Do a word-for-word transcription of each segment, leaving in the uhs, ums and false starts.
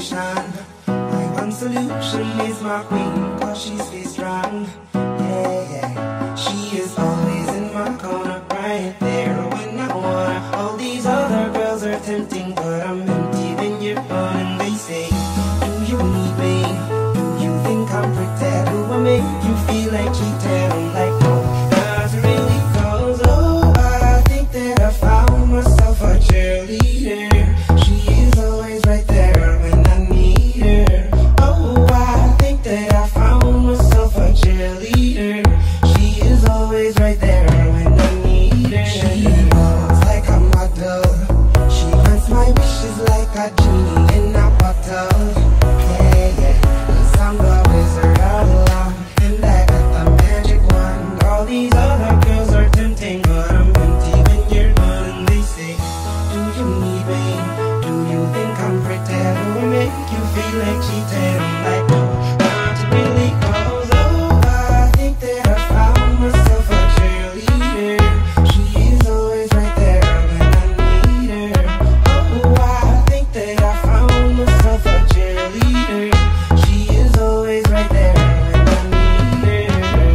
solution. My one solution is my queen, cause she stays strong. Yeah, yeah. She is always in my corner, right there when I wanna. All these other girls are tempting, but I'm empty when you're gone. And they say, do you need me? Do you think I'm pretend? Do I make you feel like cheating? I'm like, no, not really, cause oh, I think that I found myself a cheerleader. She is always right there when I need her. Oh, I think that I found myself a cheerleader. She is always right there when I need her. She walks like a model. She grants my wishes like a genie in a bottle. Yeah, yeah, 'cause I'm the wizard all along, and I got the magic wand. All these other girls are tempting, but I'm empty when you're gone. And they say, do you need me? Do you think I'm pretty? Do I make you feel like cheating? I'm like, no, not really, cause oh, I think that I found myself a cheerleader. She is always right there when I need her. Oh, I think that I found myself a cheerleader. She is always right there when I need her.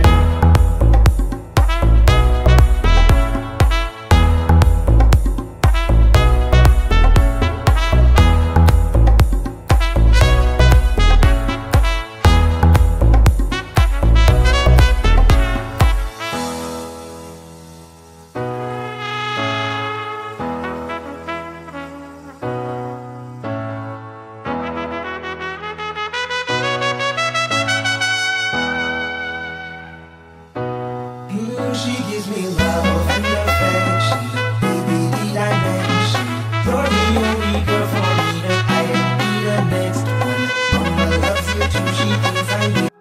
Mm, she gives me love and affection, baby, the dimension. You're the only girl for me, that I will be the next one. Mama loves you too, she thinks I need.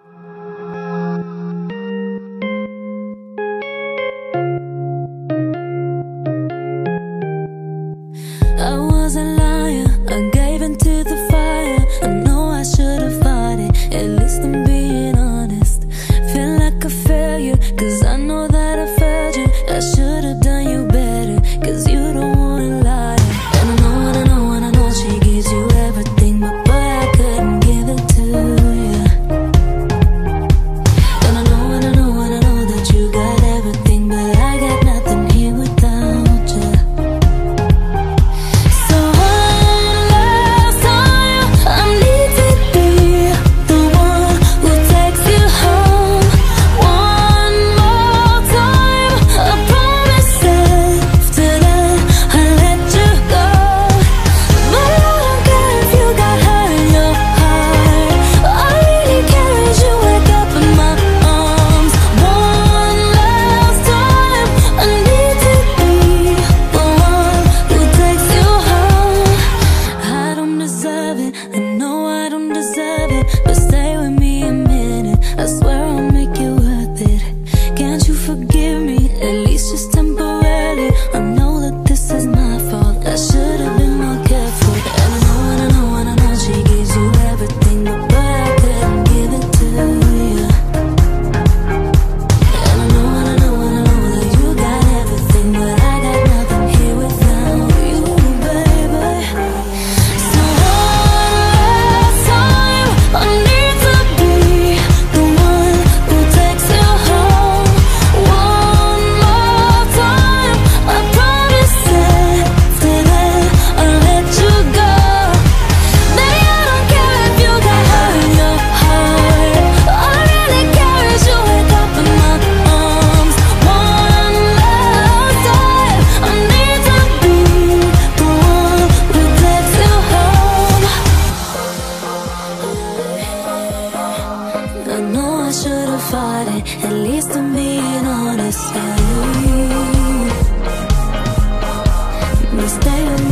I was a liar, I gave into the fire. I know I should have fought it, at least I'm being honest. Feel like a failure, cause I know that I failed you. I should have done you better, cause you don't wanna lie. And I know, and I know, and I know she gives you everything, but boy, I couldn't give it to you. And I know, and I know, and I know that you got everything, but I got nothing here without you. So one last time, I need to be the one who takes you home. One more time, I promise after that I'll let you go. But I don't care if you got hurt in your heart. All I really care is you wake up in my arms. One last time, I need to be the one who takes you home. I don't deserve it, I know I don't deserve it, but stay with me a minute, I swear I'll make it worth it. Can't you forgive me, at least just temporarily? I know that this is my fault, I should have been more careful. And I know, and I know, and I know she gives you everything, but boy, I couldn't give it to you. And I know, and I know, and I know that you got everything, but I got nothing here without you, baby. So one last time, I need to be the one who takes you home. One more time, I promise after that I'll let you go. Baby, I don't care if you got hurt in your heart. All I really care is you wake up in my arms. One last time, I need to be the one who takes you home. I know I should have fought it, at least I'm being honest. Yeah. But stay with me